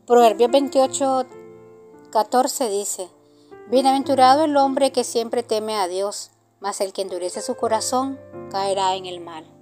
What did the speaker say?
Proverbios 28:14 dice: Bienaventurado el hombre que siempre teme a Dios, mas el que endurece su corazón caerá en el mal.